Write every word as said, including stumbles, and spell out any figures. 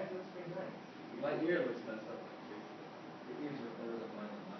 looks pretty nice. My ear looks messed up. Like, the ears are further than mine on